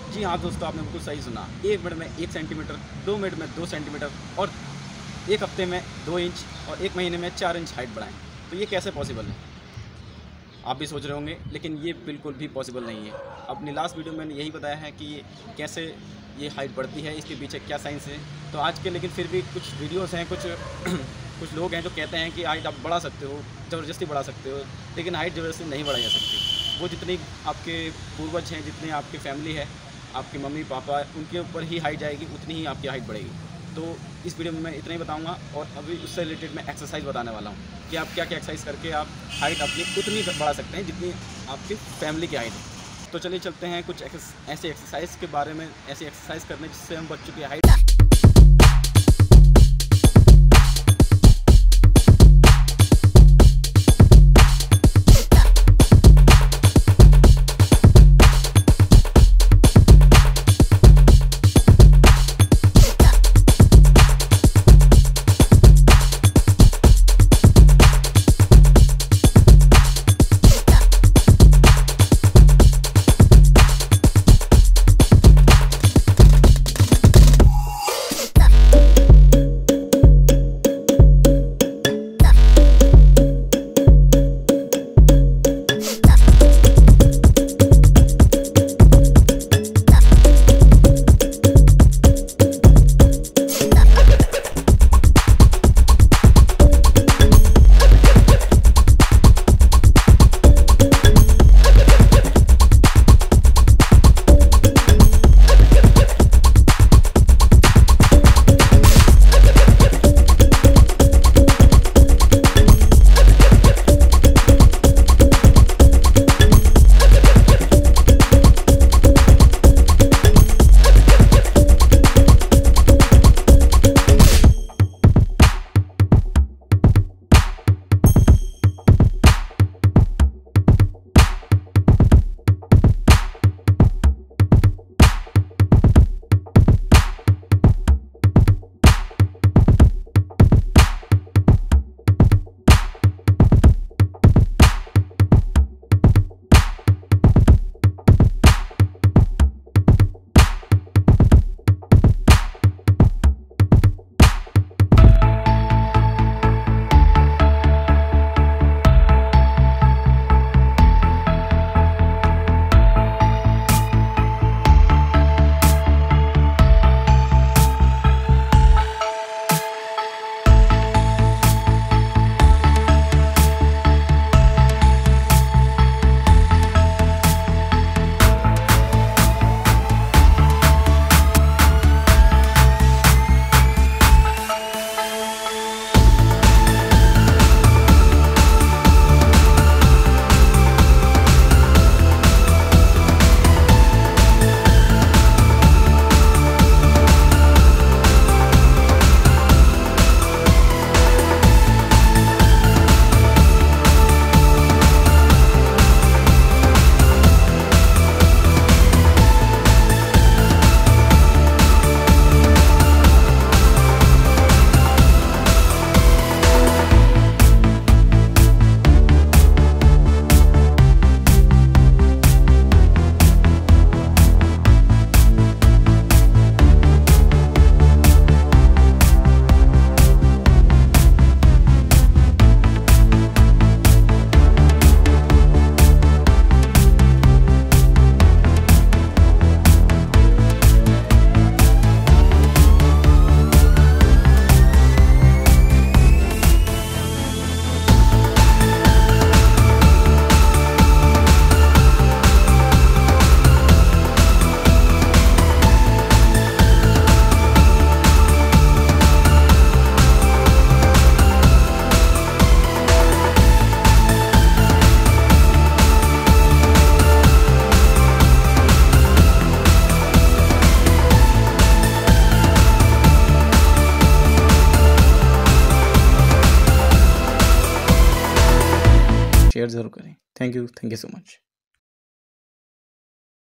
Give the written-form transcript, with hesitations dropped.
जी हाँ दोस्तों, आपने बिल्कुल सही सुना। 1 मिनट में 1 सेंटीमीटर, 2 मिनट में 2 सेंटीमीटर और 1 हफ्ते में 2 इंच और 1 महीने में 4 इंच हाइट बढ़ाएँ। तो ये कैसे पॉसिबल है? आप भी सोच रहे होंगे, लेकिन ये बिल्कुल भी पॉसिबल नहीं है। अपनी लास्ट वीडियो में मैंने यही बताया है कि कैसे ये हाइट बढ़ती है, इसके पीछे क्या साइंस है। तो आज के लेकिन फिर भी कुछ वीडियोज़ हैं, कुछ कुछ लोग हैं जो कहते हैं कि हाइट आप बढ़ा सकते हो, ज़बरदस्ती बढ़ा सकते हो, लेकिन हाइट ज़बरदस्ती नहीं बढ़ाई जा सकती। वो जितनी आपके पूर्वज हैं, जितने आपकी फैमिली है, आपके मम्मी पापा, उनके ऊपर ही हाइट जाएगी, उतनी ही आपकी हाइट बढ़ेगी। तो इस वीडियो में मैं इतना ही बताऊंगा और अभी उससे रिलेटेड मैं एक्सरसाइज बताने वाला हूँ कि आप क्या क्या एक्सरसाइज करके आप हाइट अपनी उतनी बढ़ा सकते हैं जितनी आपकी फैमिली की हाइट है। तो चलिए चलते हैं कुछ ऐसे एक्सरसाइज के बारे में, ऐसे एक्सरसाइज करने जिससे हम बच्चों की हाइट शेयर ज़रूर करें। Thank you so much.